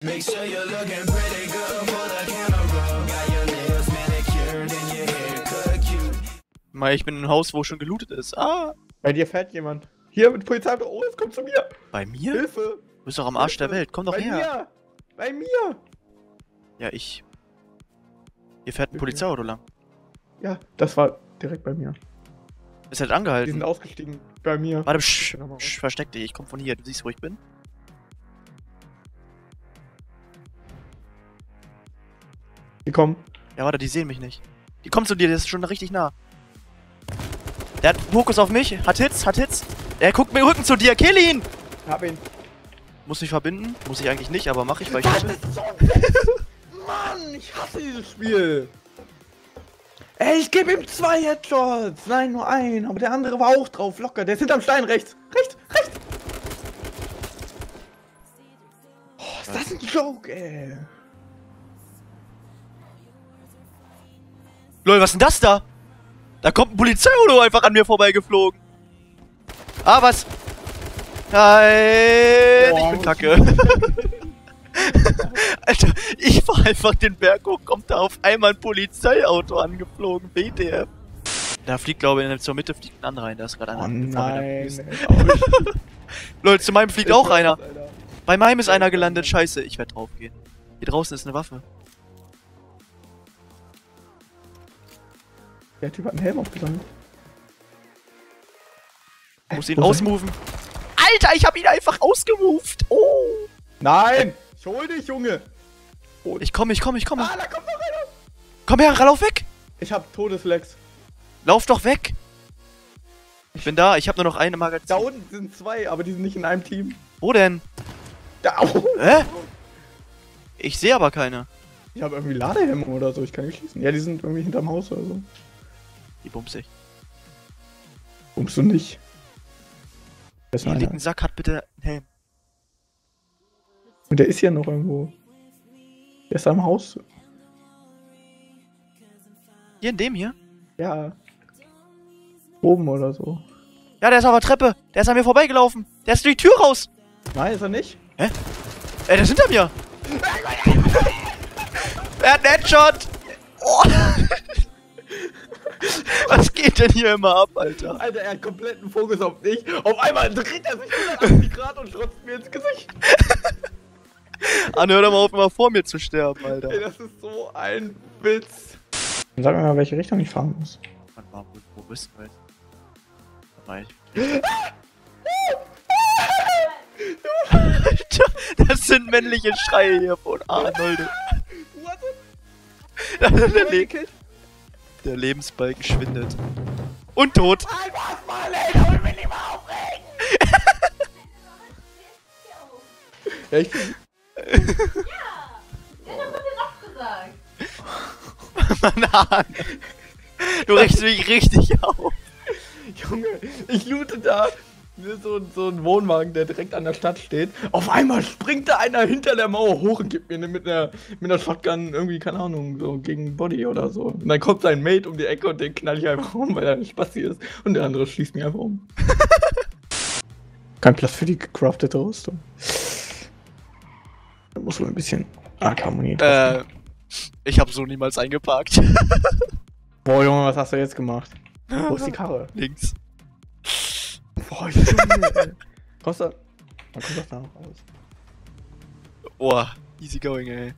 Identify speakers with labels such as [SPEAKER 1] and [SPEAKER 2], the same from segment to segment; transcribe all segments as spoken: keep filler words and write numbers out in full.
[SPEAKER 1] Make sure you're looking pretty good for the camera. Got your nails manicured and your hair cut cute.
[SPEAKER 2] Mal, ich bin in einem Haus, wo schon gelootet ist. Ah!
[SPEAKER 3] Bei dir fährt jemand. Hier mit Polizei. Oh, es kommt zu mir.
[SPEAKER 2] Bei mir?
[SPEAKER 3] Hilfe.
[SPEAKER 2] Du bist doch am Arsch
[SPEAKER 3] Hilfe.
[SPEAKER 2] der Welt. Komm doch
[SPEAKER 3] Bei
[SPEAKER 2] her.
[SPEAKER 3] Mir. Bei mir.
[SPEAKER 2] Ja, ich. Hier fährt ein Polizeiauto lang.
[SPEAKER 3] Ja, das war direkt bei mir.
[SPEAKER 2] Ist halt
[SPEAKER 3] Die
[SPEAKER 2] angehalten.
[SPEAKER 3] sind ausgestiegen. Bei mir.
[SPEAKER 2] Warte, psch, psch, versteck dich. Ich komm von hier. Du siehst, wo ich bin.
[SPEAKER 3] Die kommen.
[SPEAKER 2] Ja, warte, die sehen mich nicht. Die kommen zu dir, der ist schon richtig nah. Der hat Fokus auf mich, hat Hits, hat Hits. Er guckt mir Rücken zu dir, kill ihn!
[SPEAKER 3] Hab ihn.
[SPEAKER 2] Muss ich verbinden? Muss ich eigentlich nicht, aber mach ich, weil ich
[SPEAKER 3] Das
[SPEAKER 2] will.
[SPEAKER 3] ist so Mann, ich hasse dieses Spiel. Ey, ich gebe ihm zwei Headshots. Nein, nur einen. Aber der andere war auch drauf, locker. Der ist hinterm Stein, rechts. Rechts, rechts. Oh, ist das ein Joke, ey.
[SPEAKER 2] Lol, was ist denn das da? Da kommt ein Polizeiauto einfach an mir vorbeigeflogen. Ah, was? Nein,
[SPEAKER 3] Boah,
[SPEAKER 2] ich bin kacke. Alter, ich fahr einfach den Berg hoch, kommt da auf einmal ein Polizeiauto angeflogen, B T F. Da fliegt, glaube ich, zur Mitte fliegt ein anderer rein, da ist gerade einer.
[SPEAKER 3] Oh
[SPEAKER 2] nein.
[SPEAKER 3] nein.
[SPEAKER 2] Lol, zu meinem fliegt auch einer. Bei meinem ist einer gelandet, scheiße, ich werde draufgehen. Hier draußen ist eine Waffe.
[SPEAKER 3] Der Typ hat einen Helm aufgesammelt.
[SPEAKER 2] Muss ihn
[SPEAKER 3] Wo ist er?
[SPEAKER 2] ausmoven. Alter, ich hab ihn einfach ausgemoved. Oh.
[SPEAKER 3] Nein! Ich hol dich, Junge!
[SPEAKER 2] Ich komme, ich komme, ich komme.
[SPEAKER 3] Ah, da kommt noch einer!
[SPEAKER 2] Komm her, lauf weg.
[SPEAKER 3] Ich hab Todeslex.
[SPEAKER 2] Lauf doch weg. Ich bin da, ich habe nur noch eine Magazin.
[SPEAKER 3] Da unten sind zwei, aber die sind nicht in einem Team.
[SPEAKER 2] Wo denn?
[SPEAKER 3] Da, oh.
[SPEAKER 2] Hä? Ich sehe aber keine.
[SPEAKER 3] Ich habe irgendwie Ladehemmung oder so, ich kann nicht schießen. Ja, die sind irgendwie hinterm Haus oder so.
[SPEAKER 2] Die bumse ich.
[SPEAKER 3] Bummst du nicht? Da ist
[SPEAKER 2] Der
[SPEAKER 3] noch
[SPEAKER 2] dicken
[SPEAKER 3] einer.
[SPEAKER 2] Sack hat bitte einen Helm.
[SPEAKER 3] Und der ist hier noch irgendwo. Der ist am Haus.
[SPEAKER 2] Hier in dem hier?
[SPEAKER 3] Ja. Oben oder so.
[SPEAKER 2] Ja, der ist auf der Treppe. Der ist an mir vorbeigelaufen. Der ist durch die Tür raus.
[SPEAKER 3] Nein, ist er nicht?
[SPEAKER 2] Hä? Ey, der ist hinter mir. Er hat einen Headshot. Oh. Was geht denn hier immer ab, Alter?
[SPEAKER 3] Alter, er hat kompletten Fokus auf dich. Auf einmal dreht er sich hundertachtzig Grad und schrotzt mir ins Gesicht.
[SPEAKER 2] Ann, hör doch mal auf, immer vor mir zu sterben, Alter.
[SPEAKER 3] Ey, das ist so ein Witz. Sag mir mal, welche Richtung ich fahren muss.
[SPEAKER 2] Warte mal, wo, wo bist du jetzt? Dabei. Alter, das sind männliche Schreie hier von Arnold.
[SPEAKER 3] What?
[SPEAKER 2] Der, Le der Lebensbalken schwindet. Und tot.
[SPEAKER 3] Einfach mal, ey, da will ich mich nicht mal aufregen. Ja, ich bin...
[SPEAKER 4] Ja, das wird dir doch gesagt.
[SPEAKER 2] Mann, du regst mich richtig auf.
[SPEAKER 3] Junge, ich loote da so, so ein Wohnwagen, der direkt an der Stadt steht. Auf einmal springt da einer hinter der Mauer hoch und gibt mir ne, mit einer mit einer Shotgun irgendwie, keine Ahnung, so gegen Body oder so. Und dann kommt sein Mate um die Ecke und den knall ich einfach um, weil er ein Spasti ist. Und der andere schießt mich einfach um. Kein Platz für die gecraftete Rüstung. Da muss wohl ein bisschen Harmonie drauf.
[SPEAKER 2] Äh, ich habe so niemals eingeparkt.
[SPEAKER 3] Boah, Junge, was hast du jetzt gemacht? Wo ist die Karre?
[SPEAKER 2] Links.
[SPEAKER 3] Boah, Junge, ey. Kostet. Man kommt doch da noch raus.
[SPEAKER 2] Oh, easy going, ey.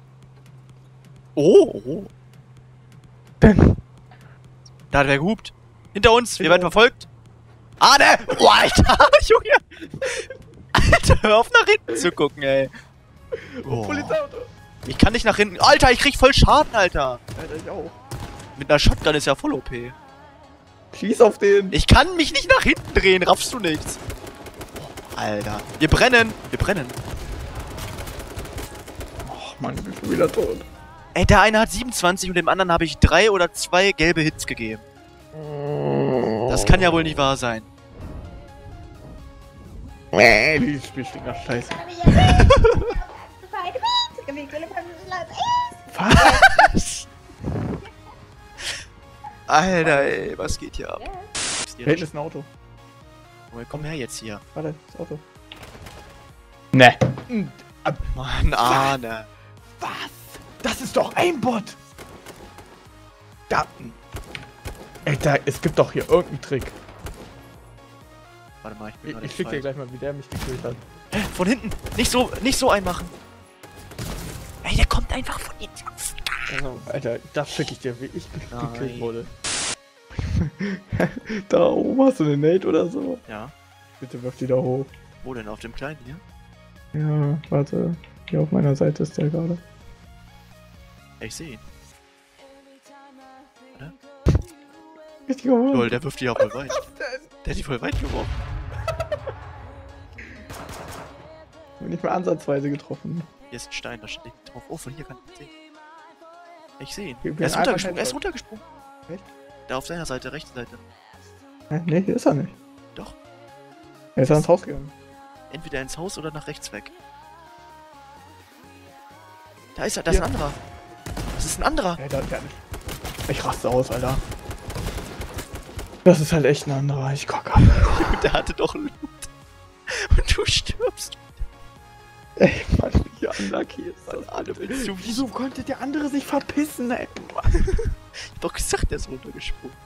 [SPEAKER 2] Oh, oh.
[SPEAKER 3] Denn.
[SPEAKER 2] Da hat wer gehupt. Hinter uns, wir
[SPEAKER 3] Hinter
[SPEAKER 2] werden
[SPEAKER 3] uns.
[SPEAKER 2] verfolgt. Ah, ne! Oh, Alter, Junge! Alter, hör auf nach hinten zu gucken, ey. Oh.
[SPEAKER 3] Polizeiauto.
[SPEAKER 2] Ich kann nicht nach hinten. Alter, ich krieg voll Schaden, Alter.
[SPEAKER 3] Alter, ich auch.
[SPEAKER 2] Mit einer Shotgun ist ja voll O P.
[SPEAKER 3] Schieß auf den.
[SPEAKER 2] Ich kann mich nicht nach hinten drehen, raffst du nichts. Alter. Wir brennen. Wir brennen.
[SPEAKER 3] Ach Mann, ich bin schon wieder tot.
[SPEAKER 2] Ey, der eine hat siebenundzwanzig und dem anderen habe ich drei oder zwei gelbe Hits gegeben. Das kann ja wohl nicht wahr sein.
[SPEAKER 3] Nee, dieses Spiel stinkt nach Scheiße.
[SPEAKER 2] Was? Alter, ey, was geht hier ab?
[SPEAKER 3] Da hinten ist ein Auto.
[SPEAKER 2] Oh, komm her jetzt hier.
[SPEAKER 3] Warte, das Auto. Ne.
[SPEAKER 2] Mann, Arne.
[SPEAKER 3] Was? Das ist doch Aimbot! Da. Ey, da, es gibt doch hier irgendeinen Trick.
[SPEAKER 2] Warte mal, ich bin
[SPEAKER 3] Ich,
[SPEAKER 2] gerade
[SPEAKER 3] ich schick dir
[SPEAKER 2] falsch.
[SPEAKER 3] gleich mal, wie der mich gekillt hat.
[SPEAKER 2] Hä? Von hinten! Nicht so, nicht so einmachen! Ey, der kommt einfach von hinten.
[SPEAKER 3] Also, Alter, das schick ich dir, wie ich ge-
[SPEAKER 2] Nein.
[SPEAKER 3] gekillt wurde. Da oben hast du eine Nate oder so.
[SPEAKER 2] Ja.
[SPEAKER 3] Bitte wirf die da hoch.
[SPEAKER 2] Wo denn? Auf dem kleinen hier?
[SPEAKER 3] Ja, warte. Hier auf meiner Seite ist der gerade.
[SPEAKER 2] Ich sehe ihn.
[SPEAKER 3] Richtiger Hund.
[SPEAKER 2] Lol, der wirft die ja voll weit.
[SPEAKER 3] Was denn?
[SPEAKER 2] Der hat die voll weit geworfen.
[SPEAKER 3] Bin nicht mehr ansatzweise getroffen.
[SPEAKER 2] Hier ist ein Stein, da steht drauf. Oh, von hier kann ich ihn sehen. Ich sehe ihn.
[SPEAKER 3] Wir- wir
[SPEAKER 2] Er ist
[SPEAKER 3] einfach
[SPEAKER 2] runtergesprungen, er ist
[SPEAKER 3] Headshot.
[SPEAKER 2] runtergesprungen.
[SPEAKER 3] Echt?
[SPEAKER 2] Da auf seiner Seite, rechte Seite.
[SPEAKER 3] Hä? Nee, hier ist er nicht.
[SPEAKER 2] Doch.
[SPEAKER 3] Er ist ans Haus gegangen.
[SPEAKER 2] Entweder ins Haus oder nach rechts weg. Da ist er, da ist
[SPEAKER 3] Hier.
[SPEAKER 2] ein anderer. Das ist ein anderer.
[SPEAKER 3] Ey, da, der, ich raste aus, Alter. Das ist halt echt ein anderer. Ich kacke ab.
[SPEAKER 2] Der hatte doch Loot. Und du stirbst.
[SPEAKER 3] Ey, Mann, wie unlucky ist das.
[SPEAKER 2] Alle willst du.
[SPEAKER 3] Wieso konnte der andere sich verpissen, ey?
[SPEAKER 2] Ich hab doch gesagt, der ist runtergesprungen.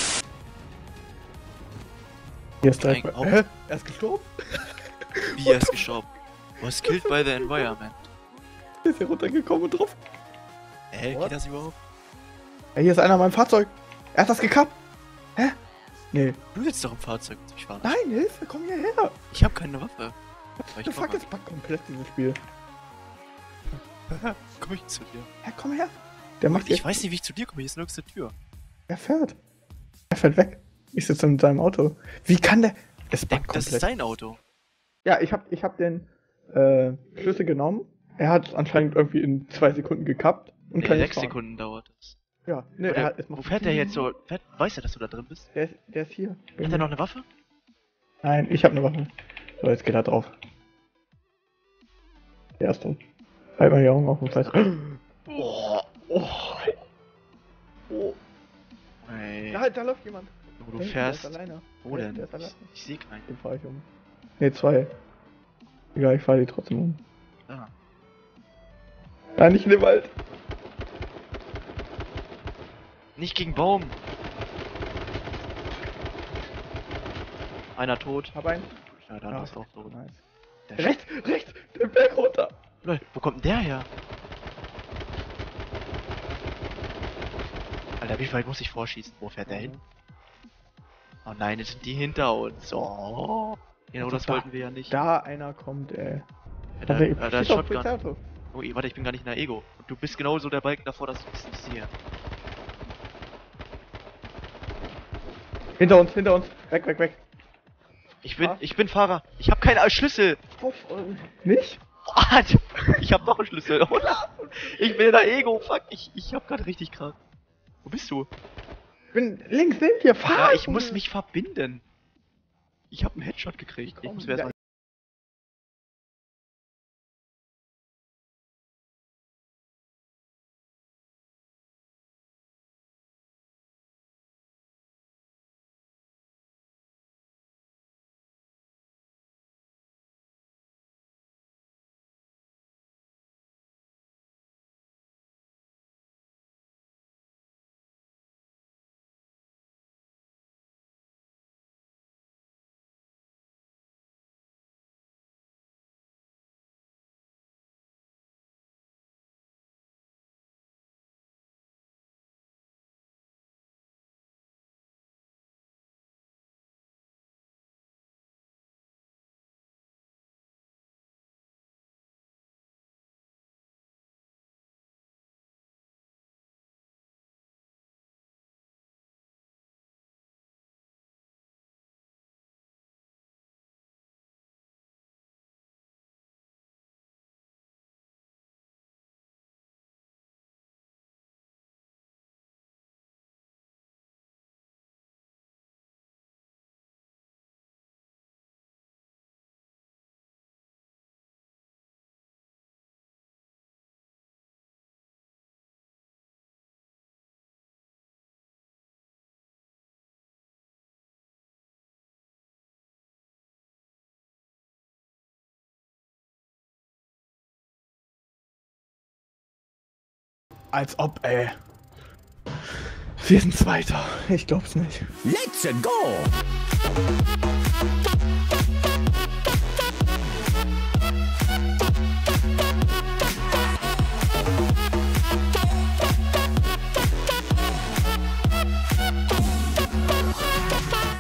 [SPEAKER 3] Hier ist direkt.
[SPEAKER 2] Ein Auge.
[SPEAKER 3] Hä? Er ist gestorben?
[SPEAKER 2] Wie er ist gestorben. Was killed by the environment.
[SPEAKER 3] Er ist hier runtergekommen und drauf.
[SPEAKER 2] Hä,
[SPEAKER 3] What?
[SPEAKER 2] geht das überhaupt?
[SPEAKER 3] Ey, hier ist einer in meinem Fahrzeug. Er hat das gekappt. Hä? Nee.
[SPEAKER 2] Du sitzt doch im Fahrzeug, ich fahren.
[SPEAKER 3] Nein, Hilfe, komm hierher.
[SPEAKER 2] Ich hab keine Waffe. Aber
[SPEAKER 3] The
[SPEAKER 2] ich
[SPEAKER 3] fuck,
[SPEAKER 2] fahr
[SPEAKER 3] das packt komplett dieses Spiel.
[SPEAKER 2] mal. Komm ich zu dir.
[SPEAKER 3] Ja, komm her. Der macht
[SPEAKER 2] Ich
[SPEAKER 3] jetzt.
[SPEAKER 2] weiß nicht, wie ich zu dir komme, hier ist nirgends eine Tür.
[SPEAKER 3] Er fährt. Er fährt weg. Ich sitze in seinem Auto. Wie kann der. Es
[SPEAKER 2] Denk,
[SPEAKER 3] packt
[SPEAKER 2] das ist
[SPEAKER 3] komplett.
[SPEAKER 2] sein Auto.
[SPEAKER 3] Ja, ich hab, ich hab den äh, Schlüssel genommen. Er hat anscheinend irgendwie in zwei Sekunden gekappt. Und
[SPEAKER 2] Nee,
[SPEAKER 3] kann
[SPEAKER 2] sechs
[SPEAKER 3] jetzt fahren.
[SPEAKER 2] Sekunden dauert das.
[SPEAKER 3] Ja, ne,
[SPEAKER 2] Oder,
[SPEAKER 3] er hat, es
[SPEAKER 2] wo
[SPEAKER 3] macht
[SPEAKER 2] fährt der jetzt so? Fährt, weiß er, dass du da drin bist?
[SPEAKER 3] Der ist, der ist hier.
[SPEAKER 2] Hat er noch eine Waffe?
[SPEAKER 3] Nein, ich hab eine Waffe. So, jetzt geht er drauf. Der ist tot. Halt mal die Augen auf und Zeit.
[SPEAKER 2] Oh, oh. Oh. Ey.
[SPEAKER 3] Da, da läuft jemand.
[SPEAKER 2] Wo du
[SPEAKER 3] Hinten,
[SPEAKER 2] fährst.
[SPEAKER 3] Der ist alleine.
[SPEAKER 2] Wo
[SPEAKER 3] Der-
[SPEAKER 2] denn?
[SPEAKER 3] Der ist alleine.
[SPEAKER 2] Ich, ich sehe keinen.
[SPEAKER 3] Den fahr ich um. Ne, zwei. Egal, ich fahr die trotzdem um.
[SPEAKER 2] Ah.
[SPEAKER 3] Nein, nicht in den Wald.
[SPEAKER 2] Nicht gegen Baum. Einer tot.
[SPEAKER 3] Hab einen.
[SPEAKER 2] Ja, dann
[SPEAKER 3] Ah,
[SPEAKER 2] ist auch tot.
[SPEAKER 3] Nice.
[SPEAKER 2] Der
[SPEAKER 3] Rechts, rechts, den Berg runter.
[SPEAKER 2] Lol, wo kommt denn der her? Alter, wie weit muss ich vorschießen? Wo fährt der hin? Oh nein, jetzt sind die hinter uns. Oh. Genau, das
[SPEAKER 3] Da-
[SPEAKER 2] wollten wir ja nicht.
[SPEAKER 3] Da einer kommt, ey.
[SPEAKER 2] Ja, da,
[SPEAKER 3] Warte,
[SPEAKER 2] äh, da ist
[SPEAKER 3] schieß auf
[SPEAKER 2] Shotgun.
[SPEAKER 3] Polizeiauto.
[SPEAKER 2] Oh, warte, ich bin gar nicht in der Ego. Und du bist genauso der Balken davor, dass ich es nicht sehe.
[SPEAKER 3] Hinter uns, hinter uns. Weg, weg, weg.
[SPEAKER 2] Ich bin,
[SPEAKER 3] Ah.
[SPEAKER 2] ich bin Fahrer. Ich habe keinen Schlüssel.
[SPEAKER 3] Auf, äh, nicht?
[SPEAKER 2] What? Ich habe doch einen Schlüssel. Oder? Ich bin in der Ego. Fuck, ich, ich hab gerade richtig krank. Wo bist du?
[SPEAKER 3] Ich bin links neben dir. Fahr!
[SPEAKER 2] Ja, ich muss mich verbinden. Ich habe einen Headshot gekriegt. Ich
[SPEAKER 3] Komm,
[SPEAKER 2] muss mir erst
[SPEAKER 3] ja,
[SPEAKER 2] mal
[SPEAKER 3] Als ob, ey. Wir sind Zweiter. Ich glaub's nicht.
[SPEAKER 1] Let's go!